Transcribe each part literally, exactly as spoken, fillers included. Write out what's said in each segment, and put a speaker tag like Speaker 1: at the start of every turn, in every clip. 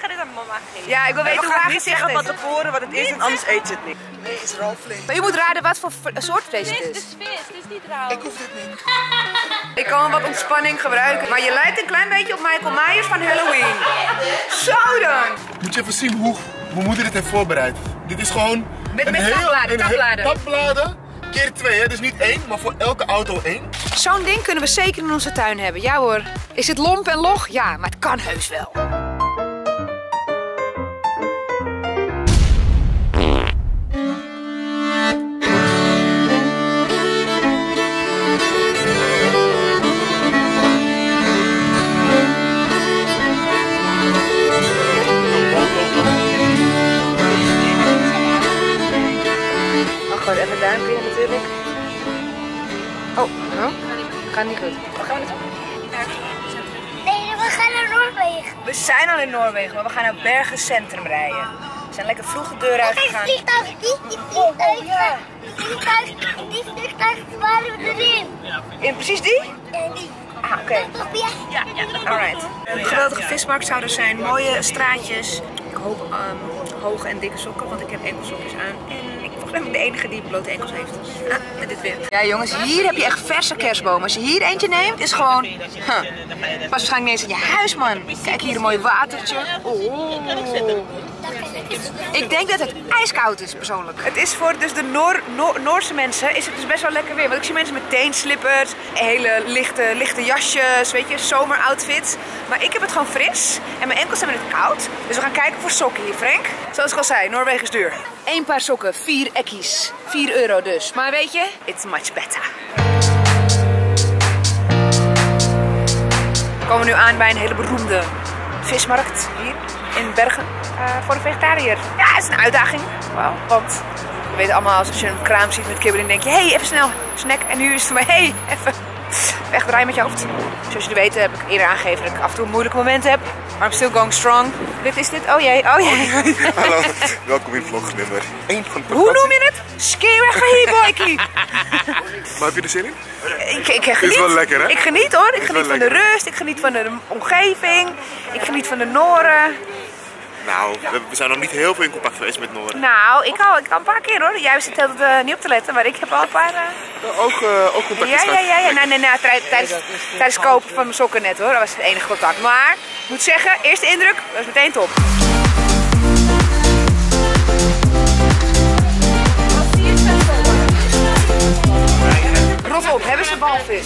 Speaker 1: ga dit aan mama geven.
Speaker 2: Ja, ik wil weten hoe haar
Speaker 3: niet
Speaker 2: gezicht
Speaker 3: zeggen
Speaker 2: is.
Speaker 3: van tevoren wat het is, en anders eet je het niet.
Speaker 4: Nee, het is rauw vlees.
Speaker 2: Maar je moet raden wat voor soort vlees het
Speaker 1: Dit
Speaker 2: is.
Speaker 1: is vis, het is niet rauw.
Speaker 4: Ik hoef dit niet.
Speaker 2: Ik kan wat ontspanning gebruiken. Maar je lijkt een klein beetje op Michael Myers van Halloween. Zo dan!
Speaker 4: Moet je even zien hoe mijn moeder dit heeft voorbereid. Dit is gewoon
Speaker 2: Met-
Speaker 4: een
Speaker 2: met
Speaker 4: heel...
Speaker 2: tabbladen,
Speaker 4: een heel-
Speaker 2: tabbladen.
Speaker 4: tabbladen. Keer twee, hè? Dus niet één, maar voor elke auto één.
Speaker 2: Zo'n ding kunnen we zeker in onze tuin hebben. Ja hoor. Is het lomp en log? Ja, maar het kan heus wel. Gewoon even duimpje natuurlijk. Oh, oh. Gaat niet goed. Waar gaan we naartoe?
Speaker 5: Nee, we gaan naar Noorwegen.
Speaker 2: We zijn al in Noorwegen, maar we gaan naar Bergen Centrum rijden. We zijn lekker vroeg de deur
Speaker 5: Kijk,
Speaker 2: uitgegaan.
Speaker 5: vliegtuig, die, die vliegtuig, die vliegtuig, die vliegtuig waren we erin.
Speaker 2: In precies die?
Speaker 5: En die.
Speaker 2: Ah, oké.
Speaker 5: Toch, ja?
Speaker 1: Ja, ja.
Speaker 2: Alright. Een geweldige vismarkt zou er zijn. Mooie straatjes. Ik hoop um, hoge en dikke sokken, want ik heb enkelsokjes aan. En ik volgens mij ben ik de enige die blote enkels heeft. Ah, met dit weer. Ja jongens, hier heb je echt verse kerstbomen. Als je hier eentje neemt, is gewoon... Huh. Pas waarschijnlijk niet eens in je huis, man. Kijk hier een mooi watertje. Oh. Ik denk dat het ijskoud is, persoonlijk. Het is voor dus de Noor, Noor, Noorse mensen is het dus best wel lekker weer. Want ik zie mensen met teenslippers, hele lichte, lichte jasjes, weet je, zomeroutfits. Maar ik heb het gewoon fris en mijn enkels hebben het koud. Dus we gaan kijken voor sokken hier, Frank. Zoals ik al zei, Noorwegen is duur. Eén paar sokken, vier ekkies. vier euro dus. Maar weet je, it's much better. We komen nu aan bij een hele beroemde vismarkt hier in Bergen. Uh, voor een vegetariër. Ja, het is een uitdaging. Wow, want we weten allemaal, als je een kraam ziet met kibbeling, denk je, hé, hey, even snel, snack. En nu is het voor mij, hé, hey, even wegdraaien met je hoofd. Zoals jullie weten heb ik eerder aangegeven dat ik af en toe een moeilijke moment heb. Maar I'm still going strong. Dit is dit, oh jee, oh jee.
Speaker 4: Hallo, welkom in vlog nummer één van de
Speaker 2: Hoe noem je het? Ski weg hier, boykie.
Speaker 4: Maar heb je er zin in?
Speaker 2: Ik, ik geniet.
Speaker 4: Is wel lekker, hè?
Speaker 2: Ik geniet hoor. Ik
Speaker 4: Is
Speaker 2: geniet
Speaker 4: wel
Speaker 2: van de
Speaker 4: lekker.
Speaker 2: rust, ik geniet van de omgeving, ik geniet van de Noren.
Speaker 4: Nou, we, we zijn nog niet heel veel in contact geweest met Noorden.
Speaker 2: Nou, ik al, ik al een paar keer hoor. Jij zit altijd uh, niet op te letten, maar ik heb al een paar... Uh...
Speaker 4: Ook, uh, ook contact
Speaker 2: Ja, ja, ja, ja. Nee, nee, nee. Tijdens, tijdens, tijdens het kopen van mijn sokken net hoor. Dat was het enige contact. Maar, ik moet zeggen, eerste indruk was meteen top. Rot op, hebben ze walvis?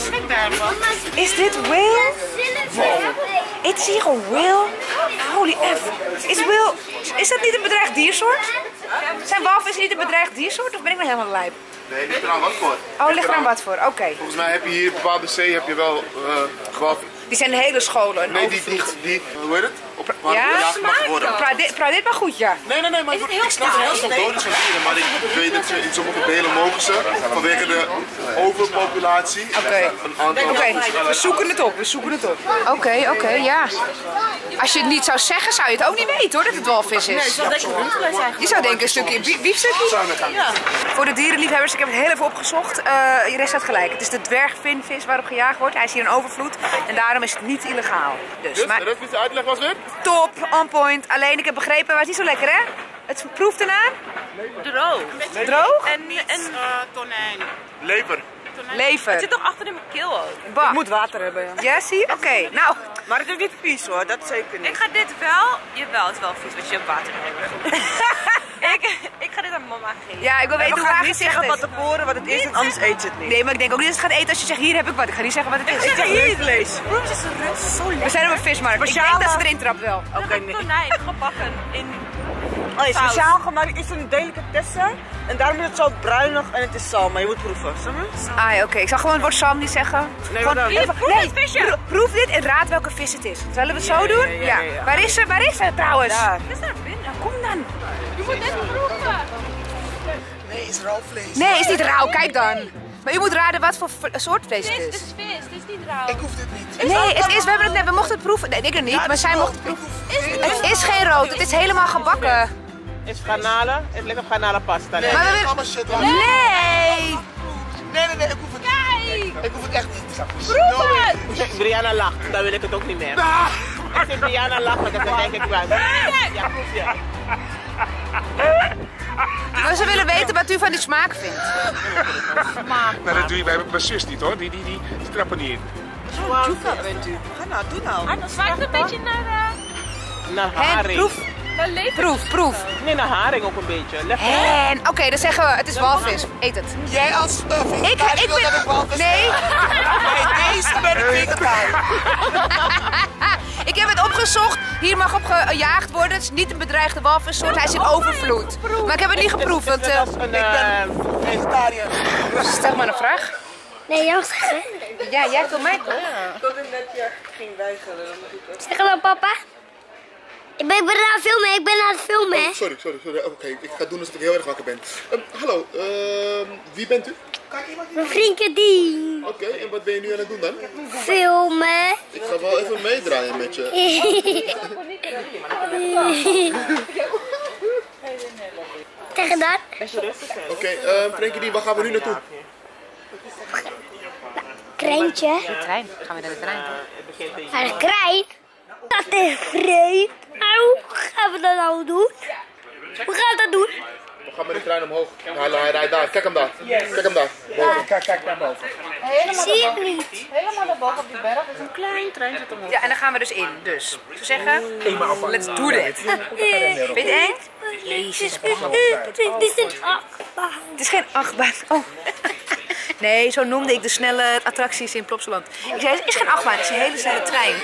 Speaker 2: Is dit whale? Wow. Is hier een whale? Holy F. Is whale... Is dat niet een bedreigd diersoort? Zijn walvissen niet een bedreigd diersoort of ben ik nou helemaal lijp?
Speaker 4: Nee, ligt er aan wat voor.
Speaker 2: Oh, ligt er aan wat voor? Oké. Okay.
Speaker 4: Volgens mij heb je hier op bepaalde zee heb je wel uh, gewoon...
Speaker 2: Die zijn hele scholen, een
Speaker 4: Nee, die, die,
Speaker 2: overvloed.
Speaker 4: die, hoe heet het? Op, waar
Speaker 2: Ja?
Speaker 4: gejaagd mag worden.
Speaker 2: Praat dit, praat dit maar goed, ja.
Speaker 4: Nee, nee, nee, maar ik, ik snap dat het nog dood is van dieren, maar ik weet dat ze in sommige delen mogen ze, vanwege de overpopulatie,
Speaker 2: Oké.
Speaker 4: een aantal...
Speaker 2: Oké, okay. We zoeken het op, we zoeken het op. Oké, okay, oké, okay, ja. Als je het niet zou zeggen, zou je het ook niet weten hoor, dat het walvis is.
Speaker 1: Nee, zou denken rundvlees eigenlijk.
Speaker 2: Je zou denken een stukje bie- biefstukje.
Speaker 1: Ja.
Speaker 2: Voor de dierenliefhebbers, ik heb het heel even opgezocht. Uh, je rest staat gelijk. Het is de dwergvinvis waarop gejaagd wordt. Hij is hier een overvloed en daarom is het niet illegaal. Dus,
Speaker 4: Dus,
Speaker 2: maar
Speaker 4: de rest de uitleg was weer?
Speaker 2: top, on point. Alleen ik heb begrepen, maar het is niet zo lekker hè? Het proeft ernaar.
Speaker 1: Droog.
Speaker 2: Droog?
Speaker 1: En, en uh, tonijn.
Speaker 4: Lever.
Speaker 2: Lever.
Speaker 1: Het zit toch achter in mijn keel ook.
Speaker 2: Bah.
Speaker 3: Het moet water hebben, ja.
Speaker 2: Ja, zie? Oké, okay. Nou.
Speaker 3: Maar het is niet vies hoor, dat zeker niet.
Speaker 1: Ik ga dit wel... Jawel, het is wel vies, want je hebt water nodig. ik, ik ga dit aan mama geven.
Speaker 2: Ja, ik wil weten
Speaker 3: we
Speaker 2: hoe
Speaker 3: gaan
Speaker 2: haar
Speaker 3: niet
Speaker 2: gezicht
Speaker 3: zeggen
Speaker 2: is.
Speaker 3: van tevoren wat het is, en anders eet je het niet.
Speaker 2: Nee, maar ik denk ook niet dat het gaat eten als je zegt hier heb ik wat. Ik ga niet zeggen wat het is.
Speaker 3: Ik zeg hier vlees.
Speaker 1: Rooms is een rust, zo lekker.
Speaker 2: We zijn op een vismarkt. Ik denk dat ze erin trapt wel.
Speaker 1: Oké,
Speaker 3: Oké, nee.
Speaker 1: tonijn gebakken in...
Speaker 3: Oh,
Speaker 1: saus.
Speaker 3: speciaal gemaakt, het is een delicatesse en daarom is het zo bruinig en het is zalm, maar je moet proeven. Snap je?
Speaker 2: Ah ja, oké. Okay. Ik zal gewoon het woord Sam niet zeggen.
Speaker 3: Nee,
Speaker 2: Gewoon
Speaker 3: maar dan-
Speaker 2: even-
Speaker 1: Proef het visje.
Speaker 2: pro- proef dit en raad welke vis het is. Zullen we het zo
Speaker 3: Ja,
Speaker 2: doen?
Speaker 3: ja, ja, ja, ja.
Speaker 2: Waar is ze? Waar is ze trouwens?
Speaker 3: Daar.
Speaker 1: Wat is er binnen?
Speaker 2: Kom dan.
Speaker 1: Je moet net proeven.
Speaker 4: Nee, is rauw vlees.
Speaker 2: Nee, is niet rauw. Kijk dan. Maar je moet raden wat voor v- soort vlees het
Speaker 1: Dit
Speaker 2: is.
Speaker 1: is vis, het is niet rauw.
Speaker 4: Ik hoef dit niet.
Speaker 2: Nee, het is, we, hebben het net, we mochten het proeven. Nee, ik er niet, maar zij mocht het proeven. Het is geen rood, het is helemaal gebakken.
Speaker 3: Het is garnalen, het ligt op garnalenpasta.
Speaker 4: Nee,
Speaker 2: Maar we
Speaker 4: nee,
Speaker 2: willen-
Speaker 4: allemaal shit.
Speaker 2: Nee!
Speaker 4: Nee, nee, nee, ik hoef het niet.
Speaker 1: Kijk!
Speaker 4: Ik hoef het echt niet.
Speaker 1: Proef het!
Speaker 3: Brianna lacht, dan wil ik het ook niet meer.
Speaker 4: Ah,
Speaker 3: Ik zit Diana lachen, dat denk ik wel. Ja, proef je.
Speaker 2: Maar ze willen weten wat u van die smaak vindt.
Speaker 6: Nou, dat doe je bij mijn zus niet hoor, die, die, die, die trappen niet in.
Speaker 3: Juka bent u. Ga nou, doe nou.
Speaker 1: En dan smaakt het een beetje naar...
Speaker 3: Naar
Speaker 2: En
Speaker 3: haring.
Speaker 2: proef,
Speaker 1: naar leven.
Speaker 2: proef, proef.
Speaker 3: Nee, naar haring ook een beetje. Leg
Speaker 2: En, oké, okay, dan zeggen we, het is walvis. Eet het.
Speaker 4: Jij als uh,
Speaker 2: Ik, ik ben... Nee.
Speaker 3: deze ben ik
Speaker 2: Ik heb het opgezocht. Hier mag op gejaagd worden. Het is niet een bedreigde walvissoort. Hij is in overvloed. Maar ik heb het niet geproefd. Want, uh,
Speaker 3: ik ben vegetariër.
Speaker 2: stel maar een vraag.
Speaker 5: Nee, jij mag zeggen.
Speaker 2: Ja, jij wil mij.
Speaker 3: Ik wilde net je ging weigeren. Dan moet ik
Speaker 5: Zeg hallo papa. Ik ben, ik ben aan het filmen, ik ben aan het filmen. hè.
Speaker 4: Oh, sorry, sorry, sorry. Oké, okay, ik ga doen alsof ik heel erg wakker ben. Um, hallo, uh, wie bent u?
Speaker 5: Mijn vriendje die.
Speaker 4: Oké, okay, en wat ben je nu aan het doen dan?
Speaker 5: Filmen.
Speaker 4: Ik ga wel even meedraaien met je.
Speaker 5: Tegen dat.
Speaker 4: Oké, okay, uh, Frankie die, waar gaan we nu naartoe?
Speaker 5: Kreintje.
Speaker 2: De trein. Gaan we naar de trein?
Speaker 5: Naar de krein. Dat is vreemd. Maar hoe gaan we dat nou doen? Hoe gaan we dat doen?
Speaker 4: We gaan met de trein omhoog. Hij, hij rijdt daar. Kijk hem daar. Kijk hem daar. Boven.
Speaker 6: Kijk, kijk naar boven.
Speaker 5: Zie ik niet.
Speaker 2: Helemaal naar boven op die berg.
Speaker 1: Een klein treintje omhoog.
Speaker 2: Ja, en dan gaan we dus in. Dus, ik zou zeggen, let's do it.
Speaker 5: Eh,
Speaker 2: Vind je eng?
Speaker 5: Jezus, dit is een achtbaan.
Speaker 2: Het is geen achtbaan. Oh. Nee, zo noemde ik de snelle attracties in Plopsaland. Ik zei, het is geen achtbaan, het is een hele snelle trein.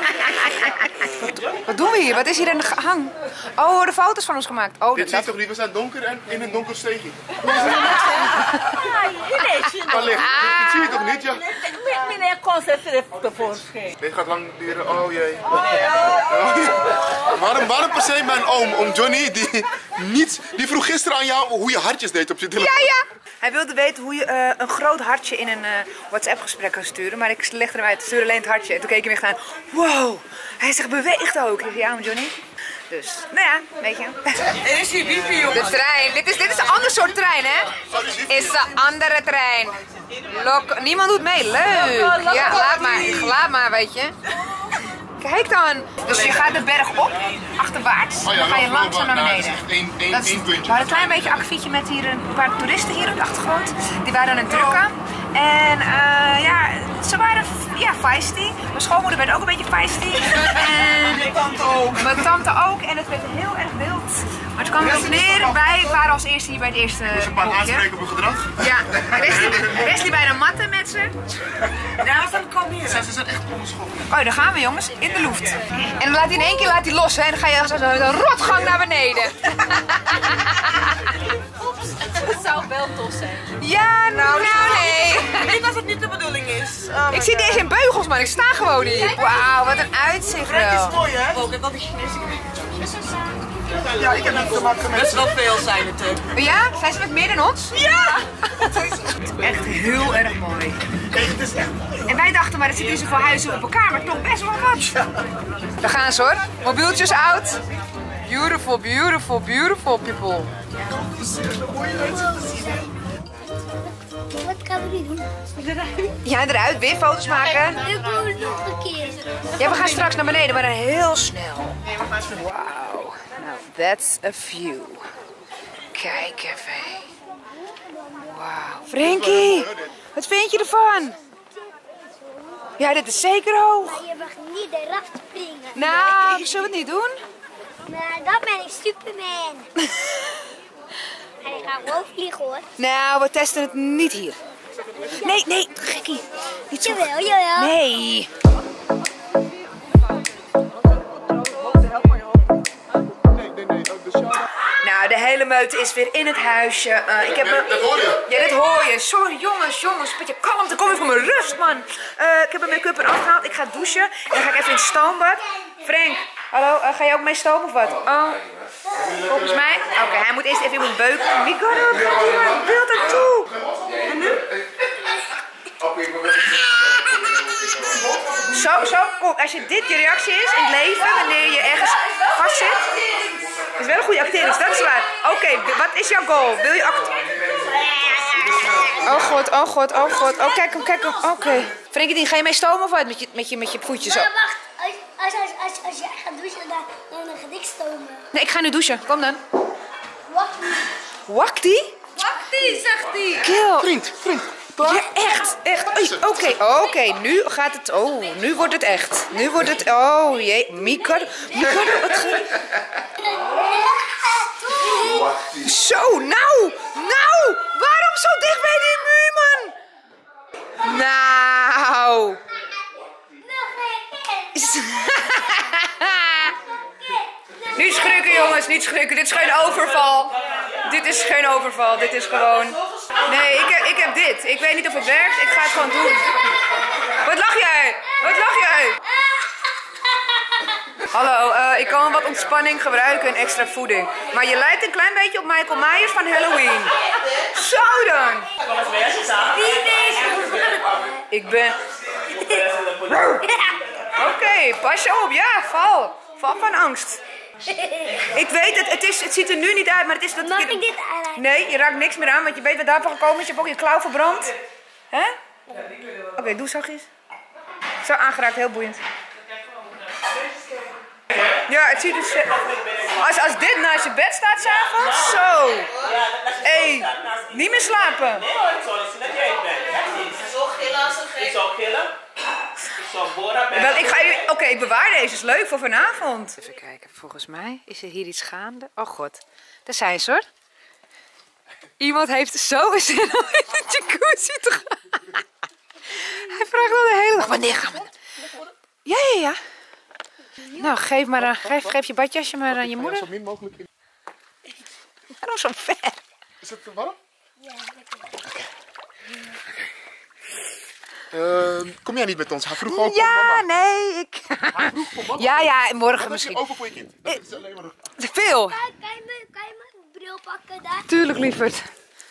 Speaker 2: Wat doen we hier? Wat is hier aan de hang? Oh, er worden foto's van ons gemaakt. Oh,
Speaker 4: Dit
Speaker 2: dat
Speaker 4: zie je toch niet? We zijn donker en in een donker steegje.
Speaker 1: Ah,
Speaker 4: Allicht. Dit zie je toch niet? Ja.
Speaker 1: Meneer concentreert tevoorschijn.
Speaker 4: Dit gaat lang duren. Oh jee. Oh. Waarom, waarom per se mijn oom, oom Johnny, die, niet, die vroeg gisteren aan jou hoe je hartjes deed op je telefoon?
Speaker 2: Ja, ja. Hij wilde weten hoe je uh, een groot hartje in een uh, WhatsApp-gesprek kan sturen. Maar ik legde hem uit, stuur alleen het hartje. En toen keek hij me echt aan. Wow, hij zich beweegt ook. Ik zei, ja, Johnny. Dus, nou ja, weet je.
Speaker 3: Er is hier wifi, jongen.
Speaker 2: De trein. Dit is, dit is een ander soort trein, hè? Is een andere trein. Lok, niemand doet mee. Leuk. Ja, laat maar. Laat maar, weet je. Kijk dan. Dus je gaat de berg op, achterwaarts.
Speaker 4: Oh ja,
Speaker 2: Dan ga je
Speaker 4: wel,
Speaker 2: langzaam naar
Speaker 4: nou,
Speaker 2: beneden.
Speaker 4: dat is één- één-
Speaker 2: Dat is-
Speaker 4: één puntje.
Speaker 2: We hadden een klein beetje akkefietje met hier een paar toeristen hier op de achtergrond. Die waren aan het drukken. En uh, ja, ze waren ja, feisty. Mijn schoonmoeder werd ook een beetje feisty. En mijn tante ook. Mijn tante ook. En het werd heel erg wild. Maar het kwam erop neer. Wij waren als eerste hier bij het eerste
Speaker 4: Een paar
Speaker 2: hokje.
Speaker 4: aanspreken op hun gedrag.
Speaker 2: Ja, Wesley bijna matten met ze.
Speaker 3: Dames, dan kom hier.
Speaker 4: Ze zijn echt ongeschoten.
Speaker 2: Oh, daar gaan we jongens, in de lucht. En dan laat hij in één keer laat hij los hè, en dan ga je als een rotgang naar beneden.
Speaker 1: Het zou wel tof zijn.
Speaker 2: Ja, nou, nou nee.
Speaker 3: Niet als het niet de bedoeling is. Oh,
Speaker 2: Ik zit deze in beugels man, ik sta gewoon hier. Wauw, wat een uitzicht
Speaker 3: Het is
Speaker 2: wel.
Speaker 3: mooi, hè? Ook, dat is Chinese. Ja, ik heb net te maken met... Best wel veel zijn het, hè?
Speaker 2: Ja, zijn ze met meer dan ons? Ja. Echt heel erg mooi.
Speaker 3: Het is echt mooi.
Speaker 2: En wij dachten maar, er zitten niet zoveel huizen op elkaar, maar toch best wel wat. Daar gaan ze hoor. Mobieltjes out. Beautiful, beautiful, beautiful people.
Speaker 5: Wat gaan we nu doen?
Speaker 2: Ja, eruit, weer foto's maken.
Speaker 5: Ik wil nog een keer.
Speaker 2: Ja, we gaan straks naar beneden, maar dan heel snel. Wauw. Nou, that's a view. Kijk even. Wauw. Frankie, wat vind je ervan? Ja, dit is zeker hoog.
Speaker 5: Maar je mag niet eraf springen.
Speaker 2: Nou, zullen we het niet doen?
Speaker 5: Nou, dan ben ik Superman. En ik ga gewoon vliegen hoor.
Speaker 2: Nou, we testen het niet hier. Nee, nee, gekkie. Niet zo.
Speaker 5: Jawel, jawel.
Speaker 2: Nee. Nou, de hele meute is weer in het huisje. Uh, ik heb me...
Speaker 4: Dat hoor je.
Speaker 2: Ja, dat hoor je. Sorry jongens, jongens. Een beetje kalmte. Kom even voor mijn rust, man. Uh, ik heb mijn make-up eraf gehaald. Ik ga douchen. En dan ga ik even in het stoombad. Frank, hallo. Uh, ga je ook mee stomen of wat? Oh. Volgens mij. Oké, okay, hij moet eerst even iemand beuken. Wie kan dat? Gaat iemand beeld ertoe? En nu? Zo, zo. Kom, als je dit je reactie is in het leven, wanneer je ergens vast zit. Het is wel een goede actering, dat is waar. Oké, okay, wat is jouw goal? Wil je acteren? Oh god, oh god, oh god. Oh, kijk hem, kijk hem. Oké. Okay. Frankie, ga je mee stomen of wat? Met je, met je, met je voetjes op?
Speaker 5: Maar wacht, als, Als, als, als, als jij gaat douchen, dan, dan ga ik stomen.
Speaker 2: Nee, ik ga nu douchen. Kom dan.
Speaker 5: Wacht niet.
Speaker 2: Wakti?
Speaker 1: Wakti, zegt hij.
Speaker 2: Kill.
Speaker 4: Vriend, vriend.
Speaker 2: Ja, echt, echt. Oké, oké, oké, nu gaat het. Oh, nu wordt het echt. Nu wordt het. Oh jee, Mika. Mika, wat ge... Zo, nou, nou, waarom zo dicht bij die muur, man? Nou. Niet schrikken, jongens, niet schrikken. Dit is geen overval. Dit is geen overval, dit is gewoon... Nee, ik heb, ik heb dit. Ik weet niet of het werkt, ik ga het gewoon doen. Wat lach jij? Wat lach jij? Hallo, uh, ik kan wat ontspanning gebruiken en extra voeding. Maar je lijkt een klein beetje op Michael Myers van Halloween. Zo dan!
Speaker 5: Wie is
Speaker 2: Ik ben... Oké, okay, pas je op. Ja, val. Val van angst. Ik weet het, het, is, het ziet er nu niet uit, maar het is... Dat
Speaker 5: Mag
Speaker 2: je...
Speaker 5: ik dit aanraken?
Speaker 2: Nee, je raakt niks meer aan, want je weet wat daarvan gekomen is. Je hebt ook je klauw verbrand. Hè? Oké, okay, doe zachtjes. Zo aangeraakt, heel boeiend. Ja, het ziet dus... Als, als dit naast je bed staat s'avonds, zo. Hé, hey, niet meer slapen.
Speaker 3: Nee hoor, ik zal niet dat jij het bent. Ik zal gillen als een gek. Ik zal gillen. Ik zal Bora
Speaker 2: Wel, ik ga je... Oké, okay, ik bewaar deze. Is leuk voor vanavond. Even kijken, volgens mij is er hier iets gaande. Oh god, daar zijn ze hoor. Iemand heeft zo zin om in de jacuzzi te gaan. Hij vraagt al de hele dag. Wanneer gaan we? Ja, ja, ja. Nou, geef, maar, uh, geef, geef je badjasje maar aan je moeder.
Speaker 4: Zo min mogelijk in.
Speaker 2: Waarom zo ver?
Speaker 4: Is het te warm?
Speaker 5: Ja, lekker.
Speaker 4: Uh, kom jij niet met ons? Hij vroeg ook
Speaker 2: Ja,
Speaker 4: van mama.
Speaker 2: nee, ik...
Speaker 4: Hij vroeg van mama.
Speaker 2: Ja, ja, morgen
Speaker 4: Wat
Speaker 2: misschien.
Speaker 4: heb je over voor je kind? Dat is alleen maar...
Speaker 2: Veel.
Speaker 5: Kan je me- kan je mijn bril pakken daar?
Speaker 2: Tuurlijk, lieverd.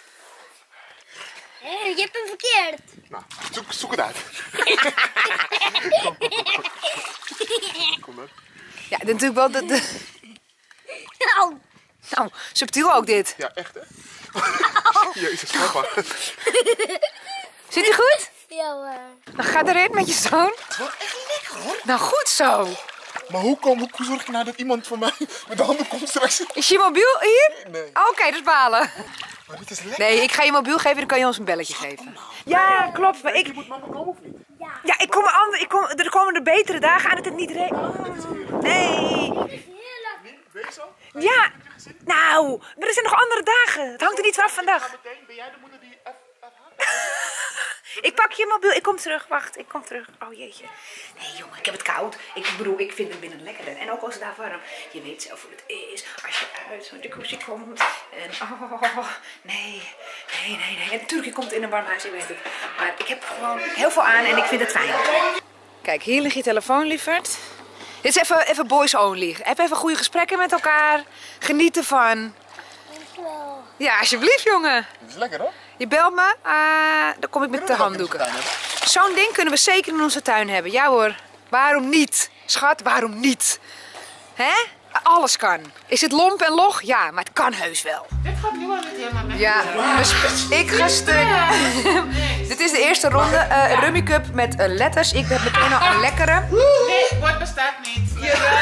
Speaker 5: Hé, je hebt hem verkeerd.
Speaker 4: Nou, zoek, zoek het uit. Kom, kom, kom, kom. Kom dan.
Speaker 2: Ja, natuurlijk wel de... de...
Speaker 5: Nou,
Speaker 2: Nou, subtiel ook dit.
Speaker 4: Ja, echt hè? Jezus, papa.
Speaker 2: Zit hij goed?
Speaker 5: ja hoor.
Speaker 2: Dan ga erin met je zoon.
Speaker 4: Wat echt lekker hoor.
Speaker 2: Nou, goed zo.
Speaker 4: Maar hoe, kom, hoe zorg je nou dat iemand van mij met de handen komt straks?
Speaker 2: Is je mobiel hier?
Speaker 4: Nee.
Speaker 2: Oké, okay, dat is balen.
Speaker 4: Maar dit is lekker.
Speaker 2: Nee, ik ga je mobiel geven, dan kan je ons een belletje geven. Ja, klopt. Maar ik...
Speaker 4: Moet mama komen of niet?
Speaker 2: Ja, ik kom, ander, ik kom er komen er betere dagen aan dat het niet regent. Nee.
Speaker 4: Wees al?
Speaker 2: Ja. Nou, maar er zijn nog andere dagen. Het hangt er niet vanaf vandaag.
Speaker 4: Meteen, ben jij de moeder die F
Speaker 2: Ik pak je mobiel. Ik kom terug. Wacht, ik kom terug. Oh jeetje. Nee jongen, ik heb het koud. Ik bedoel, ik vind het binnen lekkerder. En ook als het daar warm. Je weet zelf hoe het is. Als je uit zo'n jacuzzi komt. En oh, nee. Nee, nee, nee. En natuurlijk, je komt in een warm huis, ik weet het. Maar ik heb gewoon heel veel aan en ik vind het fijn. Kijk, hier ligt je telefoon, lieverd. Dit is even, even boys only. Heb even goede gesprekken met elkaar. Geniet ervan.
Speaker 5: Dankjewel.
Speaker 2: Ja, alsjeblieft jongen.
Speaker 4: Dit is lekker hoor.
Speaker 2: Je belt me, uh, dan kom ik met de handdoeken. Zo'n ding kunnen we zeker in onze tuin hebben. Ja hoor, waarom niet? Schat, waarom niet? Hè? Alles kan. Is het lomp en log? Ja, maar het kan heus wel.
Speaker 6: Dit gaat nu al niet helemaal lekker.
Speaker 2: Ja, dus ik ga stuk. Dit is de eerste ronde. Uh, Rummy Cup met uh, letters. Ik heb meteen al een lekkere.
Speaker 6: Nee, het woord bestaat niet.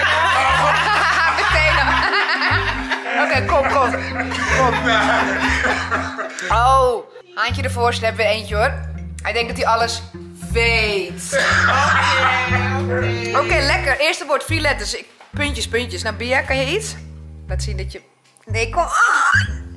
Speaker 2: Meteen al. Oké, okay, kom, kom. Kom. Oh, handje ervoor, snap weer eentje hoor. Hij denkt dat hij alles weet. Oké, okay, lekker. Eerste woord, vier letters. Ik, puntjes, puntjes. Nou, Bia, kan je iets? Laat zien dat je... Nee, kom. Ah.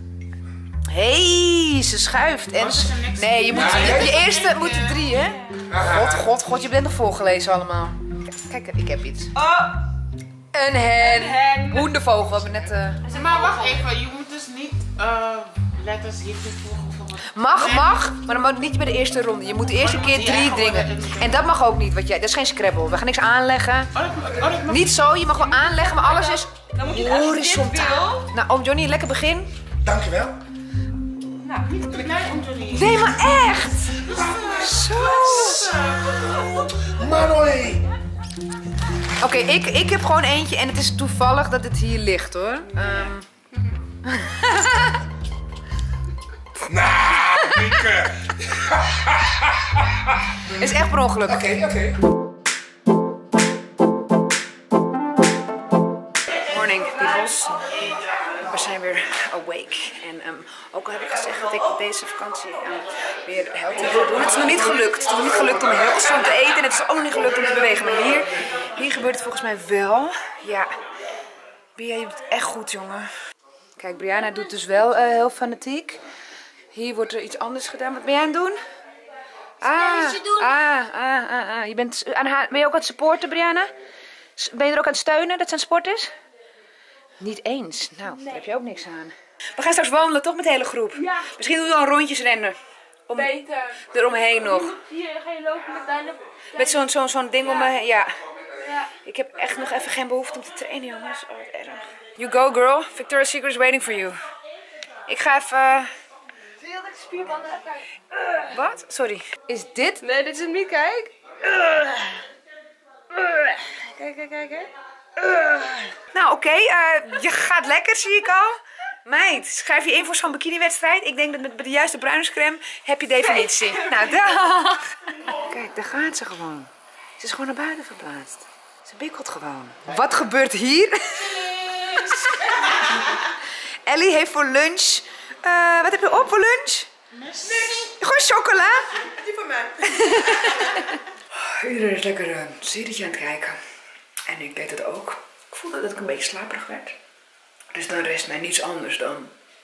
Speaker 2: Hey, ze schuift. En... Nee, je moet... Je, je eerste moet er drie, hè? God, god, god. Je bent nog voorgelezen allemaal. Kijk, ik heb iets.
Speaker 6: Oh,
Speaker 2: Een hen. Hoendervogel, wat we net... Uh...
Speaker 6: maar wacht even. Je moet dus niet uh, letters hier toevoegen.
Speaker 2: Mag, mag, maar dan mag het niet bij de eerste ronde. Je moet de eerste keer drie dingen. En dat mag ook niet, wat jij. Dat is geen Scrabble. We gaan niks aanleggen. Niet zo, je mag wel aanleggen, maar alles is horizontaal. Nou, oom Johnny, lekker begin.
Speaker 4: Dankjewel.
Speaker 6: Nou, niet te klein om Johnny.
Speaker 2: Nee, maar echt. Zo.
Speaker 4: Manoi.
Speaker 2: Oké, okay, ik, ik heb gewoon eentje en het is toevallig dat het hier ligt hoor. Um...
Speaker 6: Nou, Mieke.
Speaker 2: Is echt per ongeluk.
Speaker 4: Oké, okay, oké. Okay.
Speaker 2: heuvels. We zijn weer awake. En um, ook al heb ik gezegd dat ik deze vakantie um, weer healthy wil doen. Het is nog niet gelukt. Het is nog niet gelukt om heel gezond te eten. En het is ook nog niet gelukt om te bewegen. Maar hier, hier gebeurt het volgens mij wel. Ja, Bia, je doet het echt goed, jongen. Kijk, Brianna doet dus wel uh, heel fanatiek. Hier wordt er iets anders gedaan. Wat ben jij aan het doen? Ah, ah, ah, ah, ah. Je bent, aan haar, ben je ook aan het supporten, Brianna? Ben je er ook aan het steunen dat zijn sporters? Niet eens. Nou, nee. Daar heb je ook niks aan. We gaan straks wandelen, toch, met de hele groep? Ja. Misschien doen we dan rondjes rennen. Om, Beter. Eromheen nog.
Speaker 5: Hier ga je lopen met deine...
Speaker 2: Met zo'n zo'n zo'n ding om me heen, ja. Ja. Ik heb echt nog even geen behoefte om te trainen, jongens. Oh, wat erg. You go, girl. Victoria's Secret is waiting for you. Ik ga even...
Speaker 5: Zie je dat ik spierbanden heb?
Speaker 2: Uh. Wat? Sorry. Is dit?
Speaker 1: Nee, dit is hem niet, kijk.
Speaker 2: Uh. Uh. Kijk, kijk, kijk, kijk. Uh. Nou, oké. Okay, uh, je gaat lekker, zie ik al. Meid, schrijf je in voor zo'n bikiniwedstrijd. Ik denk dat met de juiste bruinscreme heb je definitie. Nee. Nou, dag. Kijk, daar gaat ze gewoon. Ze is gewoon naar buiten verplaatst. Ze bikkelt gewoon. Wat gebeurt hier? Ellie heeft voor lunch... Uh, wat heb je op voor lunch? Niks. Gewoon chocola.
Speaker 3: Die voor mij.
Speaker 2: Iedereen is lekker een serietje aan het kijken. En ik deed het ook. Ik voelde dat ik een beetje slaperig werd. Dus dan rest mij niets anders dan...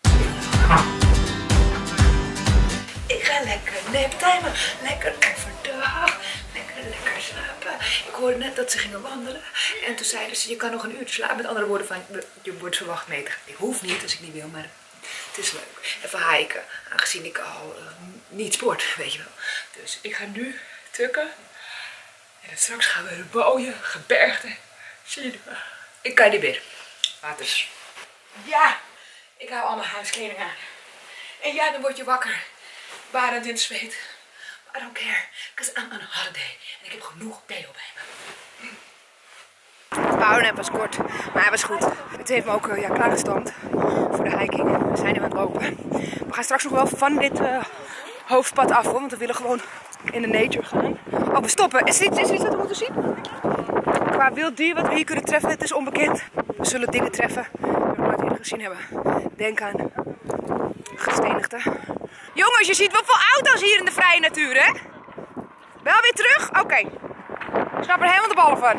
Speaker 2: Ik ga lekker naptimen. Lekker overdag. Lekker lekker slapen. Ik hoorde net dat ze gingen wandelen. En toen zeiden ze, je kan nog een uurtje slapen. Met andere woorden van, je wordt verwacht mee te gaan. Ik hoef niet als ik niet wil, maar het is leuk. Even hiken. Aangezien ik al uh, niet sport, weet je wel. Dus ik ga nu tukken. En straks gaan we booien, gebergten. Zie je het? Ik kan niet meer. Waters. Ja, ik hou al mijn huiskleding aan. En ja, dan word je wakker. Barend in zweet. I don't care, because I'm on a holiday. En ik heb genoeg deo bij me. De powernap was kort, maar hij was goed. Het heeft me ook uh, ja, klaargestoomd voor de hiking. We zijn nu aan het lopen. We gaan straks nog wel van dit uh, hoofdpad af, hoor, want we willen gewoon in de nature gaan. Oh, we stoppen. Is er iets, is er iets wat we moeten zien? Qua wild dier wat we hier kunnen treffen, het is onbekend. We zullen dingen treffen die we nooit eerder gezien hebben. Denk aan gestenigden. Jongens, je ziet wel veel auto's hier in de vrije natuur, hè? Wel weer terug? Oké. Okay. Ik snap er helemaal de ballen van.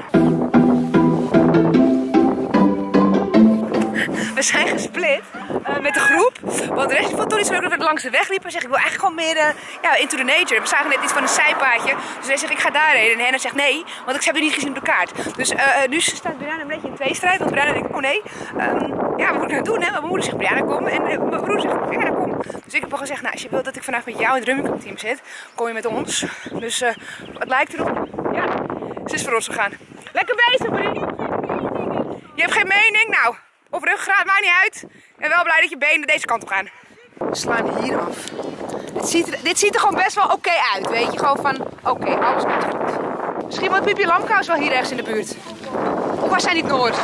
Speaker 2: We zijn gesplit uh, met de groep. Want de rest vond het toch niet zo leuk dat we langs de weg liepen. Zeg, ik wil eigenlijk gewoon meer uh, ja, into the nature. We zagen net iets van een zijpaadje. Dus hij zegt, ik ga daarheen. En Henna zegt, nee, want ik heb er niet gezien op de kaart. Dus uh, nu staat Brianna een beetje in tweestrijd. Want Brianna denkt, oh nee. Um, ja, wat moet ik nou doen, hè? Mijn moeder zegt, Brianna, kom. En uh, mijn broer zegt, Brianna, kom. Dus ik heb al gezegd, nou, als je wilt dat ik vandaag met jou in het Rummikub team zit, kom je met ons. Dus uh, het lijkt erop. Ja, ze is voor ons gegaan. Lekker bezig, Brie. Je hebt geen mening? Nou, of ruggraat, maakt niet uit. Ik ben wel blij dat je benen deze kant op gaan. We slaan hier af. Dit ziet er, dit ziet er gewoon best wel oké okay uit, weet je. Gewoon van, oké, okay, alles komt goed. Misschien wordt Pipi Lamkous wel hier ergens in de buurt. Of was hij niet Noord?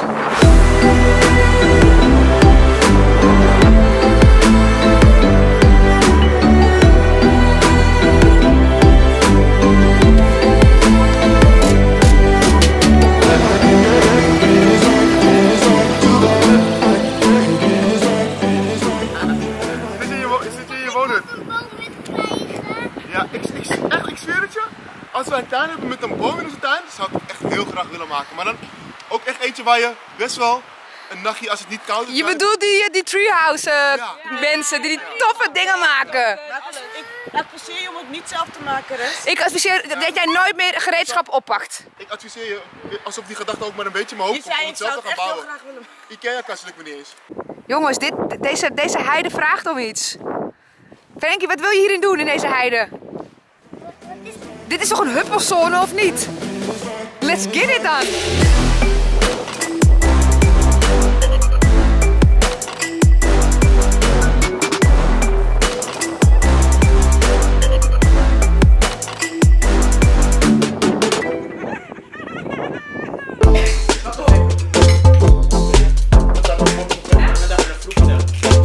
Speaker 4: Als wij een tuin hebben met een boom in onze tuin, zou ik het echt heel graag willen maken. Maar dan ook echt eentje waar je best wel een nachtje, als het niet koud is.
Speaker 2: Je bedoelt die, die treehouse uh, ja. mensen die die toffe dingen maken.
Speaker 3: Ik adviseer je om het niet zelf te maken, Rest.
Speaker 2: Ik adviseer dat jij nooit meer gereedschap oppakt.
Speaker 4: Ik adviseer je, alsof die gedachte ook maar een beetje in mijn hoofd komt, om het zelf te gaan bouwen. Ikea-kast lukt me niet eens.
Speaker 2: Jongens, dit, deze, deze heide vraagt om iets. Frankie, wat wil je hierin doen in deze heide? Dit is toch een huppelzone of niet? Let's get it dan!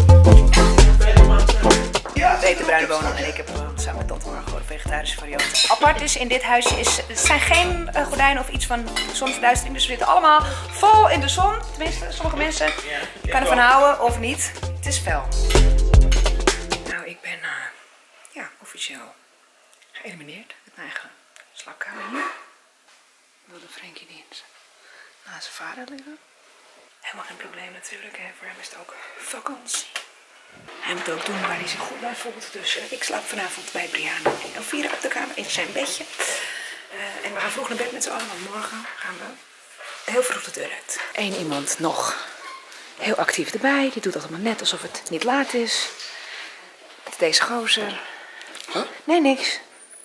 Speaker 2: Bruine bonen en ik heb samen met tante Margot de vegetarische variant. apart is in dit huisje is, het zijn geen uh, gordijnen of iets van zonverduistering. Dus we zitten allemaal vol in de zon. Tenminste, sommige mensen kan ervan houden of niet. Het is fel. Nou, ik ben uh, ja, officieel geëlimineerd met mijn eigen slaapkamer hier. Wilde Frankie niet naast zijn vader liggen. Helemaal geen probleem natuurlijk, hè. Voor hem is het ook vakantie. Hij moet ook doen waar hij zich goed bij voelt. Dus uh, ik slaap vanavond bij Brianna en Elvira op de kamer in zijn bedje. Uh, en we gaan vroeg naar bed met z'n allen, want morgen gaan we heel vroeg de deur uit. Eén iemand nog heel actief erbij. Die doet allemaal net alsof het niet laat is. Het is deze gozer.
Speaker 4: Huh?
Speaker 2: Nee, niks.